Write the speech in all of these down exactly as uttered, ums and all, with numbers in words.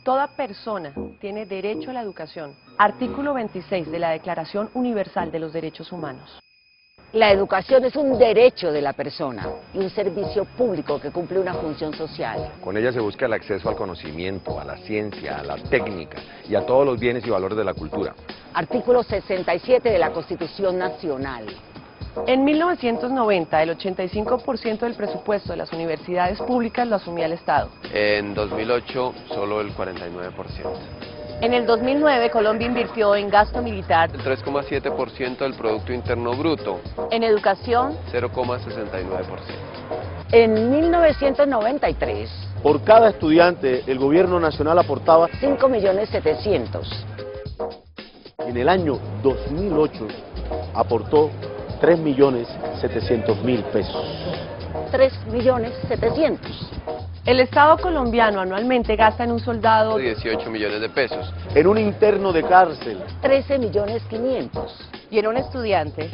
Toda persona tiene derecho a la educación. Artículo veintiséis de la Declaración Universal de los Derechos Humanos. La educación es un derecho de la persona y un servicio público que cumple una función social. Con ella se busca el acceso al conocimiento, a la ciencia, a la técnica y a todos los bienes y valores de la cultura. Artículo sesenta y siete de la Constitución Nacional. En mil novecientos noventa, el ochenta y cinco por ciento del presupuesto de las universidades públicas lo asumía el Estado. En dos mil ocho, solo el cuarenta y nueve por ciento. En el dos mil nueve, Colombia invirtió en gasto militar El tres coma siete por ciento del Producto Interno Bruto. en educación. cero coma sesenta y nueve por ciento. En mil novecientos noventa y tres, Por cada estudiante, el gobierno nacional aportaba. cinco millones setecientos. En el año dos mil ocho, aportó tres millones setecientos mil pesos. tres millones setecientos. El Estado colombiano anualmente gasta en un soldado dieciocho millones de pesos. En un interno de cárcel, trece millones quinientos. y en un estudiante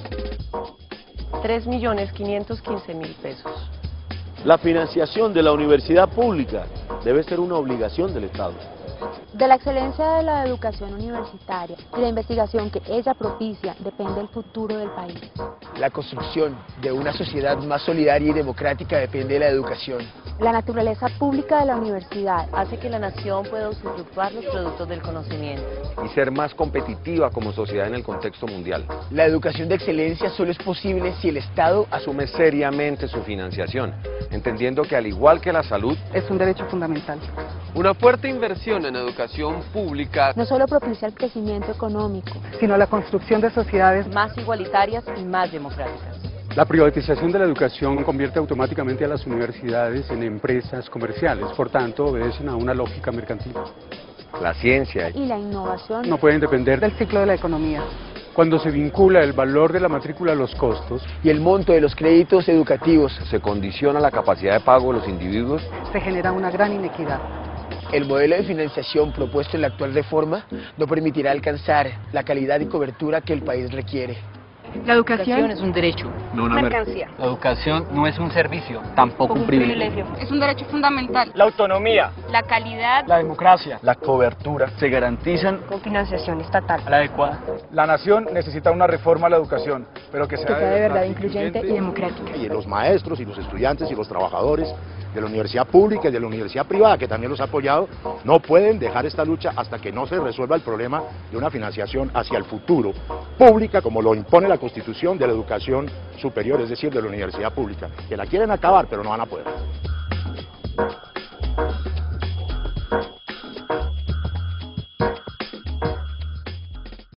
tres millones quinientos quince mil pesos. la financiación de la universidad pública debe ser una obligación del Estado. De la excelencia de la educación universitaria y la investigación que ella propicia depende el futuro del país. La construcción de una sociedad más solidaria y democrática depende de la educación. La naturaleza pública de la universidad Hace que la nación pueda usufructuar los productos del conocimiento. Y ser más competitiva como sociedad en el contexto mundial. La educación de excelencia solo es posible si el Estado Asume seriamente su financiación, entendiendo que al igual que la salud, Es un derecho fundamental. Una fuerte inversión en educación pública no solo propicia el crecimiento económico, Sino la construcción de sociedades. Más igualitarias y más democráticas. La privatización de la educación convierte automáticamente a las universidades en empresas comerciales, por tanto obedecen a una lógica mercantil. la ciencia y la innovación No pueden depender Del ciclo de la economía. Cuando se vincula el valor de la matrícula a los costos, y el monto de los créditos educativos, se condiciona la capacidad de pago de los individuos. Se genera una gran inequidad. el modelo de financiación propuesto en la actual reforma no permitirá alcanzar la calidad y cobertura que el país requiere. La educación es un derecho. No una mercancía. La educación no es un servicio, tampoco un privilegio. es un derecho fundamental. La autonomía, La calidad la democracia, La cobertura. Se garantizan Con financiación estatal. a la adecuada. La nación necesita una reforma a la educación, pero que sea, que sea de verdad incluyente y democrática. Y los maestros y los estudiantes y los trabajadores de la universidad pública y de la universidad privada, que también los ha apoyado, no pueden dejar esta lucha hasta que no se resuelva el problema de una financiación hacia el futuro pública, como lo impone la Constitución de la educación superior, es decir, de la universidad pública, que la quieren acabar, pero no van a poder.